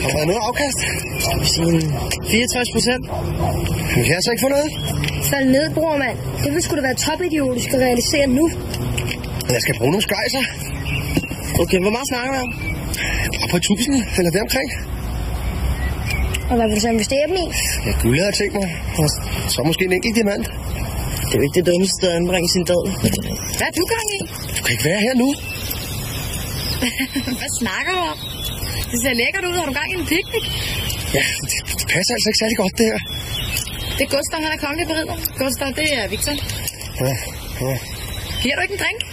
Har der været noget afkast? Sådan 64%. Men kan jeg så ikke få noget? Fald ned, bror, mand. Det vil sgu da være topidiotisk at realisere nu. Jeg skal bruge nogle skejser. Okay, hvor meget snakker vi om? Bare på 1000 eller deromkring. Og hvad vil du så investere dem i? Ja, guld har jeg tænkt mig. Og så måske en enkelt diamant. Det er jo ikke det dummeste sted at anbringe sin død. Hvad er du gang i? Du kan ikke være her nu. Hvad snakker du om? Det ser lækkert ud. Har du gang i en picnic? Ja, det passer altså ikke særlig godt, det her. Det er Gülstorff, han er kongelig berider. Gülstorff, det er Viktor. Ja. Giver du ikke en drink?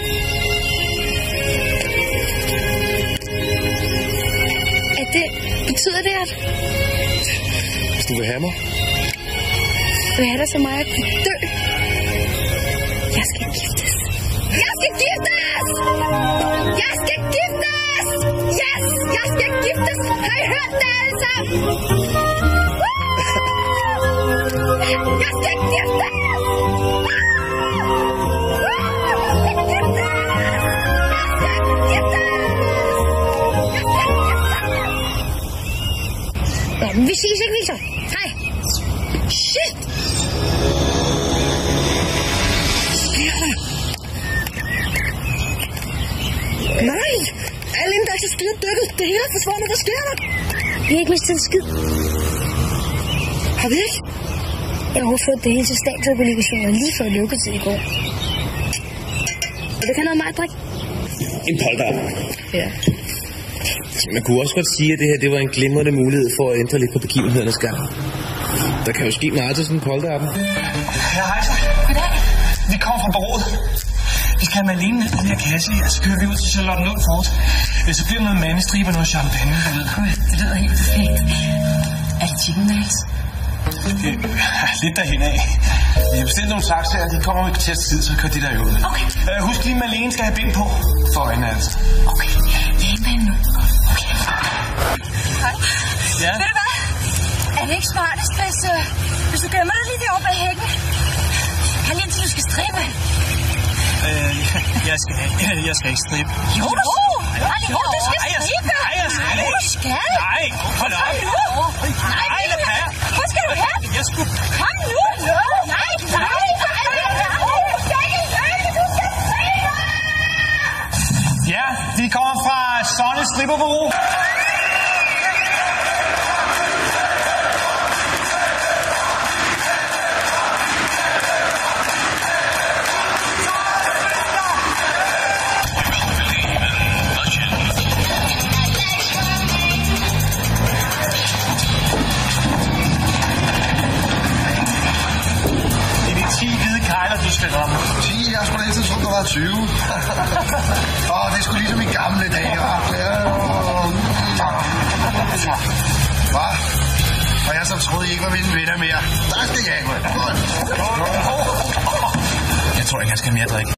Betyder det, at... Hvis du vil have mig? Vil have dig så meget at kunne dø? Jeg skal giftes. Jeg skal giftes! Jeg skal giftes! Yes! Jeg skal giftes! Har I hørt det alle sammen? Jeg skal giftes! Vi ses ikke, Viktor. Hej. Shit! Hvad sker der? Nej! Alle inden der er styrt dykket. Det hele er forsvundet. Hvad sker der? Vi har ikke mistet en skid. Har vi ikke? Jeg har fået det hele til statsobligationer lige før lukketid i går. Vil du have noget meget drik? En polterabend. Ja. Man kunne også godt sige, at det her det var en glimrende mulighed for at ændre lidt på begivenhedernes gang. Der kan jo ske meget til sådan en polterabend. Ja, hej så. Goddag. Vi kommer fra bureauet. Vi skal have Malene ned på den her kasse, og så kører vi ud til Charlotte Fort. Så bliver der noget mandestriber og noget champagne, du ved. Det lyder helt perfekt. Er det chicken nails? Lidt derhen af. Vi har bestilt nogle taxaer, de kommer om et kvarters tid, så kører de der ud. Okay. Husk lige, Malene skal have bind på. For hende altså. Okay, jeg henter hende nu. Okay. Hej. Ja? Ved du hvad? Er det ikke smartest, hvis du gemmer dig lige derovre bag hækken? Kan lige indtil du skal stribe? Jeg skal ikke stribe. Jo, du skal stribe. Nej, jeg skal ikke. Du skal. Nej, hold op. Nej, lad være. Hvor skal du hen? Jeg skulle... Kom nu. Nej. Du skal ikke løbe. Du skal stribe. Ja, vi kommer fra Sonne Stripperbureau. Du skal ramme. 10, jeg skulle altid tro, der var 20. Det er sgu ligesom i gamle dage. Hvad? Og jeg så troede, I ikke var mine venner mere. Der skal jeg ikke. Jeg tror ikke, jeg skal mere drikke.